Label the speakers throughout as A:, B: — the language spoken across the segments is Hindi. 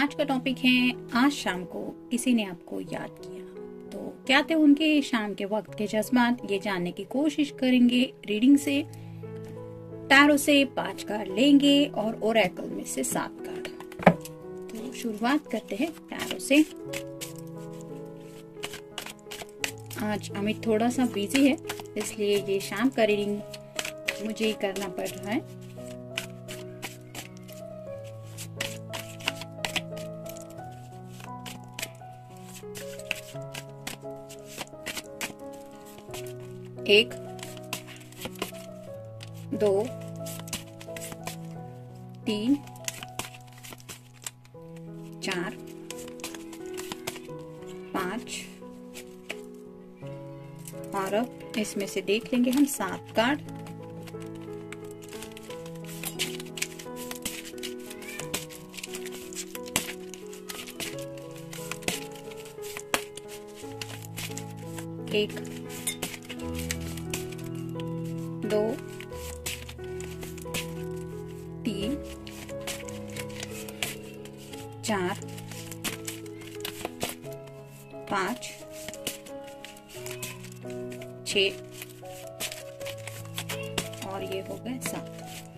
A: आज का टॉपिक है आज शाम को किसी ने आपको याद किया। तो क्या थे उनके शाम के वक्त के जज्बात, ये जानने की कोशिश करेंगे रीडिंग से। टैरो से 5 कार्ड लेंगे और ओरेकल में से 7 कार्ड। तो शुरुआत करते हैं टैरो से। आज अमित थोड़ा सा बिजी है, इसलिए ये शाम का रीडिंग मुझे ही करना पड़ रहा है। एक, 2, 3, 4, 5 और अब इसमें से देख लेंगे हम 7 कार्ड। एक, 2, 3, 4, 5, 6 और ये हो गए 7।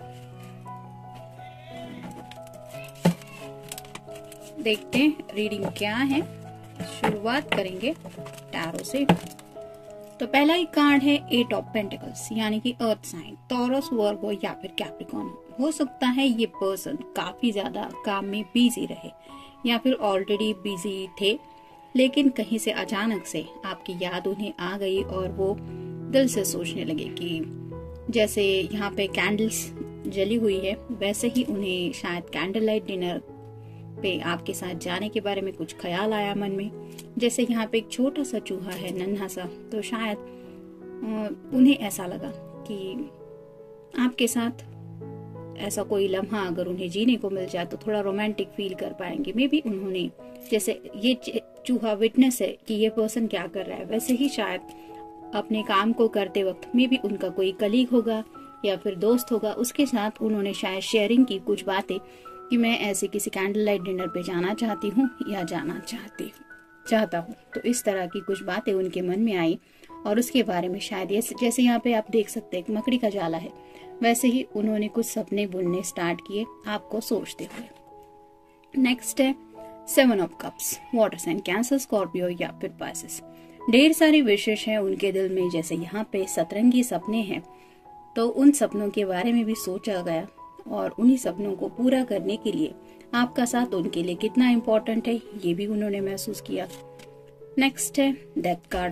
A: देखते हैं रीडिंग क्या है। शुरुआत करेंगे टैरो से। तो पहला ही कार्ड है 8 ऑफ पेंटिकल्स, यानी कि अर्थ साइन, टॉरस, वर्गो या फिर कैप्रिकॉर्न। हो सकता है ये पर्सन काफी ज्यादा काम में बिजी रहे या फिर ऑलरेडी बिजी थे, लेकिन कहीं से अचानक से आपकी याद उन्हें आ गई और वो दिल से सोचने लगे कि जैसे यहाँ पे कैंडल्स जली हुई है, वैसे ही उन्हें शायद कैंडल लाइट डिनर पे आपके साथ जाने के बारे में कुछ ख्याल आया मन में। जैसे यहाँ पे एक छोटा सा चूहा है, नन्हा सा, तो शायद उन्हें ऐसा लगा कि आपके साथ ऐसा कोई लम्हा अगर उन्हें जीने को मिल जाए तो थोड़ा रोमांटिक फील कर पाएंगे। मे बी उन्होंने, जैसे ये चूहा विटनेस है कि ये पर्सन क्या कर रहा है, वैसे ही शायद अपने काम को करते वक्त मे बी उनका कोई कलीग होगा या फिर दोस्त होगा, उसके साथ उन्होंने शायद शेयरिंग की कुछ बातें कि मैं ऐसे किसी कैंडल लाइट डिनर पे जाना चाहती हूँ या जाना चाहता हूँ। तो इस तरह की कुछ बातें उनके मन में आई और उसके बारे में शायद ये, जैसे यहाँ पे आप देख सकते हैं मकड़ी का जाला है, वैसे ही उन्होंने कुछ सपने बुनने स्टार्ट किए आपको सोचते हुए। नेक्स्ट है 7 of cups, water sign, Cancer, Scorpio या फिर पाइसेस। ढेर सारी विशेष है उनके दिल में, जैसे यहाँ पे सतरंगी सपने हैं, तो उन सपनों के बारे में भी सोचा गया और उन्हीं सपनों को पूरा करने के लिए आपका साथ उनके लिए कितना इम्पोर्टेंट है ये भी उन्होंने महसूस किया। नेक्स्ट है डेथ कार्ड।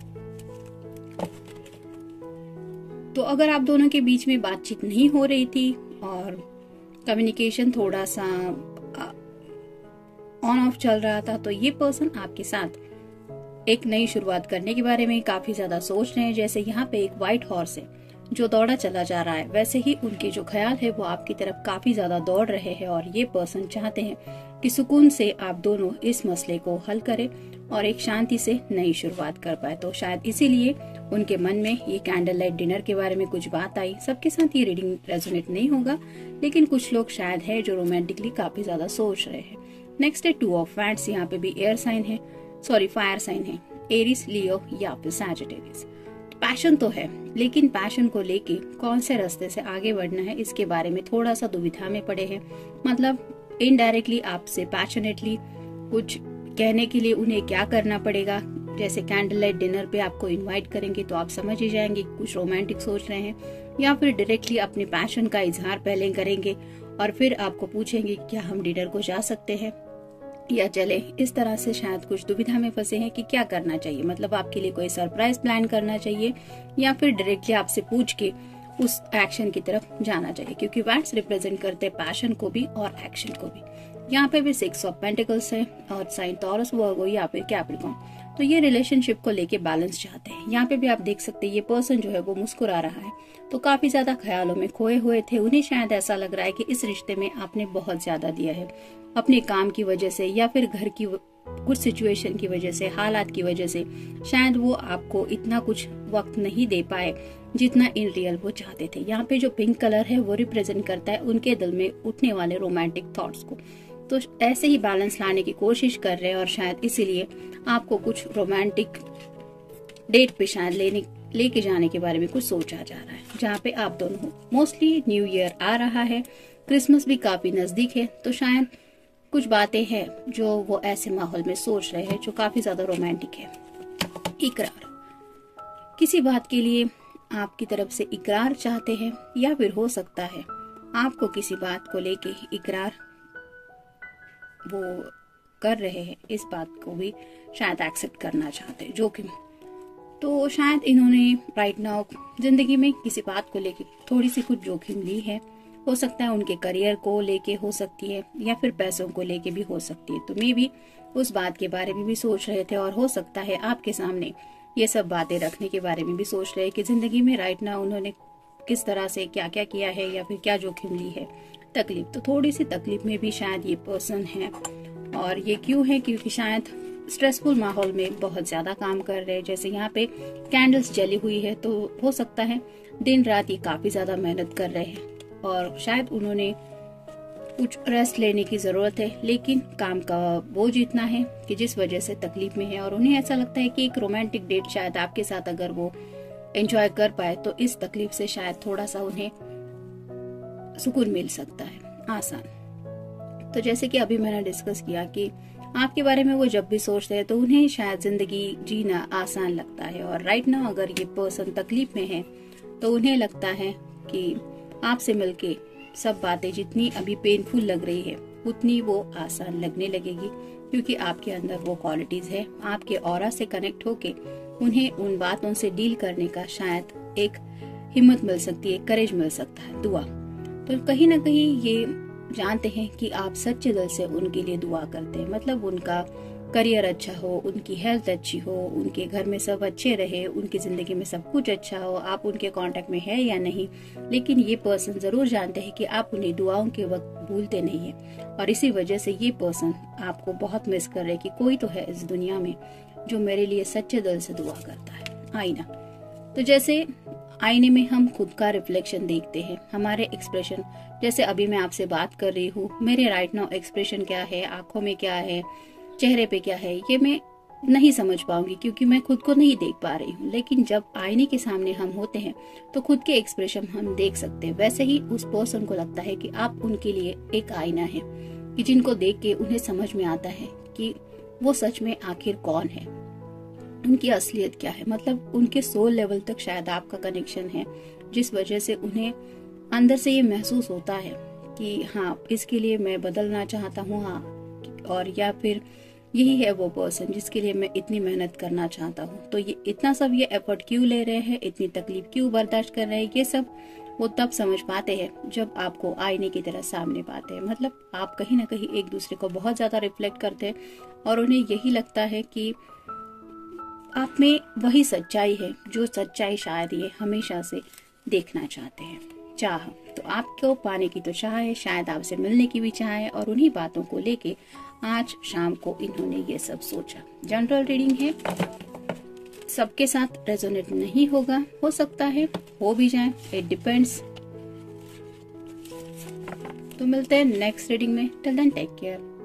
A: तो अगर आप दोनों के बीच में बातचीत नहीं हो रही थी और कम्युनिकेशन थोड़ा सा ऑन ऑफ चल रहा था, तो ये पर्सन आपके साथ एक नई शुरुआत करने के बारे में काफी ज्यादा सोच रहे हैं। जैसे यहाँ पे एक व्हाइट हॉर्स है जो दौड़ा चला जा रहा है, वैसे ही उनके जो ख्याल है वो आपकी तरफ काफी ज्यादा दौड़ रहे हैं और ये पर्सन चाहते हैं कि सुकून से आप दोनों इस मसले को हल करें और एक शांति से नई शुरुआत कर पाए। तो शायद इसीलिए उनके मन में ये कैंडल लाइट डिनर के बारे में कुछ बात आई। सबके साथ ये रीडिंग रेजोनेट नहीं होगा, लेकिन कुछ लोग शायद है जो रोमांटिकली काफी ज्यादा सोच रहे हैं। नेक्स्ट है 2 ऑफ वैंड्स, यहाँ पे भी एयर साइन है, फायर साइन है, एरिस, लियो या फिर सैजिटेरियस। पैशन तो है, लेकिन पैशन को लेके कौन से रास्ते से आगे बढ़ना है इसके बारे में थोड़ा सा दुविधा में पड़े हैं। मतलब इनडायरेक्टली आपसे पैशनेटली कुछ कहने के लिए उन्हें क्या करना पड़ेगा। जैसे कैंडल लाइट डिनर पे आपको इनवाइट करेंगे तो आप समझ ही जाएंगे कुछ रोमांटिक सोच रहे हैं, या फिर डायरेक्टली अपने पैशन का इजहार पहले करेंगे और फिर आपको पूछेंगे क्या हम डिनर को जा सकते हैं या चले। इस तरह से शायद कुछ दुविधा में फंसे हैं कि क्या करना चाहिए। मतलब आपके लिए कोई सरप्राइज प्लान करना चाहिए या फिर डायरेक्टली आपसे पूछ के उस एक्शन की तरफ जाना चाहिए, क्योंकि वैंड्स रिप्रेजेंट करते हैं पैशन को भी और एक्शन को भी। यहाँ पे भी 6 ऑफ पेंटिकल्स है और साइन, टॉरस, वर्गो या फिर कैप्रिकॉर्न। तो ये रिलेशनशिप को लेके बैलेंस चाहते हैं। यहाँ पे भी आप देख सकते हैं ये पर्सन जो है वो मुस्कुरा रहा है, तो काफी ज्यादा ख्यालों में खोए हुए थे। उन्हें शायद ऐसा लग रहा है कि इस रिश्ते में आपने बहुत ज्यादा दिया है अपने काम की वजह से या फिर घर की कुछ सिचुएशन की वजह से, हालात की वजह से शायद वो आपको इतना कुछ वक्त नहीं दे पाए जितना इन रियल वो चाहते थे। यहाँ पे जो पिंक कलर है वो रिप्रेजेंट करता है उनके दिल में उठने वाले रोमांटिक थॉट्स को। तो ऐसे ही बैलेंस लाने की कोशिश कर रहे हैं और शायद इसीलिए आपको कुछ रोमांटिक डेट पे शायद लेके जाने के बारे में कुछ सोचा जा रहा है, जहाँ पे आप दोनों हो। मोस्टली न्यू ईयर आ रहा है, क्रिसमस भी काफी नजदीक है, तो शायद कुछ बातें हैं जो वो ऐसे माहौल में सोच रहे हैं जो काफी ज्यादा रोमांटिक है। इकरार, किसी बात के लिए आपकी तरफ से इकरार चाहते हैं, या फिर हो सकता है आपको किसी बात को लेके इकरार वो कर रहे हैं, इस बात को भी शायद एक्सेप्ट करना चाहते हैं। जोखिम, तो शायद इन्होंने राइट नाउ जिंदगी में किसी बात को लेके थोड़ी सी कुछ जोखिम ली है। हो सकता है उनके करियर को लेके हो सकती है, या फिर पैसों को लेके भी हो सकती है। तो मे भी उस बात के बारे में भी सोच रहे थे, और हो सकता है आपके सामने ये सब बातें रखने के बारे में भी सोच रहे हैं कि जिंदगी में राइट नाउ उन्होंने किस तरह से क्या क्या किया है, या फिर क्या जोखिम ली है। तकलीफ, तो थोड़ी सी तकलीफ में भी शायद ये पर्सन है। और ये क्यों है? क्योंकि शायद स्ट्रेसफुल माहौल में बहुत ज्यादा काम कर रहे हैं। जैसे यहाँ पे कैंडल्स जली हुई है, तो हो सकता है दिन रात ये काफी ज्यादा मेहनत कर रहे हैं, और शायद उन्होंने कुछ रेस्ट लेने की जरूरत है, लेकिन काम का बोझ इतना है कि जिस वजह से तकलीफ में है। और उन्हें ऐसा लगता है कि एक रोमांटिक डेट शायद आपके साथ अगर वो एंजॉय कर पाए, तो इस तकलीफ से शायद थोड़ा सा उन्हें सुकून मिल सकता है, आसान। तो जैसे कि अभी मैंने डिस्कस किया कि आपके बारे में वो जब भी सोचते हैं तो उन्हें शायद जिंदगी जीना आसान लगता है। और राइट नाउ अगर ये पर्सन तकलीफ में है, तो उन्हें लगता है कि आपसे मिलके सब बातें जितनी अभी पेनफुल लग रही है, उतनी वो आसान लगने लगेगी, क्योंकि आपके अंदर वो क्वालिटीज है। आपके ऑरा से कनेक्ट होके उन्हें उन बातों से डील करने का शायद एक हिम्मत मिल सकती है, करेज मिल सकता है। दुआ, तो कहीं ना कहीं ये जानते हैं कि आप सच्चे दिल से उनके लिए दुआ करते हैं। मतलब उनका करियर अच्छा हो, उनकी हेल्थ अच्छी हो, उनके घर में सब अच्छे रहे, उनकी जिंदगी में सब कुछ अच्छा हो। आप उनके कांटेक्ट में है या नहीं, लेकिन ये पर्सन जरूर जानते हैं कि आप उन्हें दुआओं के वक्त भूलते नहीं है। और इसी वजह से ये पर्सन आपको बहुत मिस कर रहे हैं कि कोई तो है इस दुनिया में जो मेरे लिए सच्चे दिल से दुआ करता है। आईना, तो जैसे आईने में हम खुद का रिफ्लेक्शन देखते हैं, हमारे एक्सप्रेशन, जैसे अभी मैं आपसे बात कर रही हूँ, मेरे राइट नाउ एक्सप्रेशन क्या है, आंखों में क्या है, चेहरे पे क्या है, ये मैं नहीं समझ पाऊंगी क्योंकि मैं खुद को नहीं देख पा रही हूँ। लेकिन जब आईने के सामने हम होते हैं तो खुद के एक्सप्रेशन हम देख सकते हैं। वैसे ही उस पर्सन को लगता है कि आप उनके लिए एक आईना है, कि जिनको देख के उन्हें समझ में आता है कि वो सच में आखिर कौन है, उनकी असलियत क्या है। मतलब उनके सोल लेवल तक शायद आपका कनेक्शन है, जिस वजह से उन्हें अंदर से ये महसूस होता है कि हाँ, इसके लिए मैं बदलना चाहता हूँ, हाँ, और या फिर यही है वो पर्सन जिसके लिए मैं इतनी मेहनत करना चाहता हूँ। तो ये इतना सब ये एफर्ट क्यों ले रहे हैं, इतनी तकलीफ क्यों बर्दाश्त कर रहे हैं, ये सब वो तब समझ पाते हैं जब आपको आईने की तरह सामने पाते हैं। मतलब आप कहीं ना कहीं एक दूसरे को बहुत ज्यादा रिफ्लेक्ट करते हैं, और उन्हें यही लगता है कि आप में वही सच्चाई है जो सच्चाई शायद ये हमेशा से देखना चाहते हैं। चाह, तो आपको पाने की तो चाह है, शायद आपसे मिलने की भी चाह है, और उन्हीं बातों को लेके आज शाम को इन्होंने ये सब सोचा। जनरल रीडिंग है, सबके साथ रेजोनेट नहीं होगा, हो सकता है हो भी जाए, इट डिपेंड्स। तो मिलते हैं नेक्स्ट रीडिंग में। Till then take care.